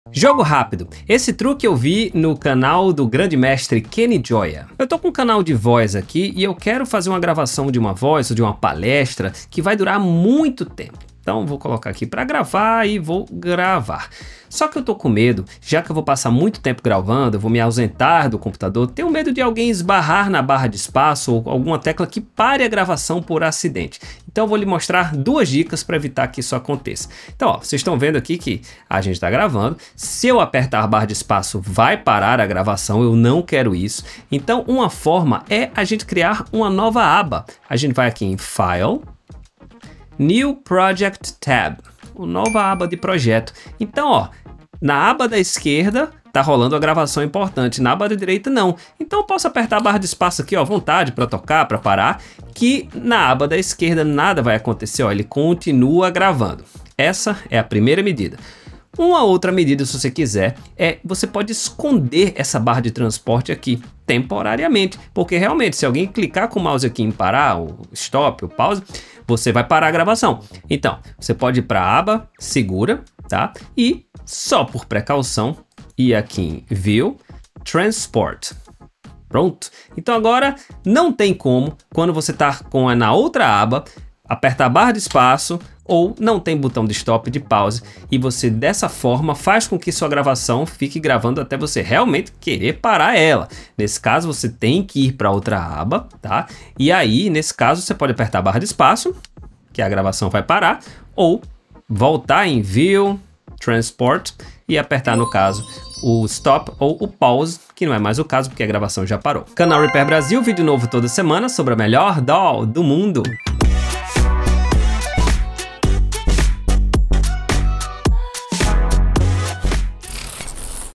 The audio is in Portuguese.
Jogo rápido. Esse truque eu vi no canal do grande mestre Kenny Gioia. Eu tô com um canal de voz aqui e eu quero fazer uma gravação de uma voz ou de uma palestra que vai durar muito tempo. Então vou colocar aqui para gravar e vou gravar. Só que eu tô com medo, já que eu vou passar muito tempo gravando, eu vou me ausentar do computador, tenho medo de alguém esbarrar na barra de espaço ou alguma tecla que pare a gravação por acidente. Então eu vou lhe mostrar duas dicas para evitar que isso aconteça. Então, ó, vocês estão vendo aqui que a gente está gravando. Se eu apertar a barra de espaço, vai parar a gravação, eu não quero isso. Então uma forma é a gente criar uma nova aba. A gente vai aqui em File, New Project Tab, uma nova aba de projeto. Então, ó, na aba da esquerda tá rolando a gravação importante, na aba da direita não. Então eu posso apertar a barra de espaço aqui, ó, à vontade, para tocar, para parar, que na aba da esquerda nada vai acontecer, ó, ele continua gravando. Essa é a primeira medida. Uma outra medida, se você quiser, é você pode esconder essa barra de transporte aqui temporariamente, porque realmente se alguém clicar com o mouse aqui em parar, o stop, o pause, você vai parar a gravação. Então, você pode ir para a aba segura, tá? E só por precaução, ir aqui em View, Transport. Pronto. Então agora não tem como, quando você está na outra aba, apertar a barra de espaço ou não tem botão de stop, de pause, e você dessa forma faz com que sua gravação fique gravando até você realmente querer parar ela. Nesse caso você tem que ir para outra aba, tá? E aí nesse caso você pode apertar a barra de espaço, que a gravação vai parar, ou voltar em View, Transport e apertar no caso o stop ou o pause, que não é mais o caso porque a gravação já parou. Canal Repair Brasil, vídeo novo toda semana sobre a melhor DAW do mundo.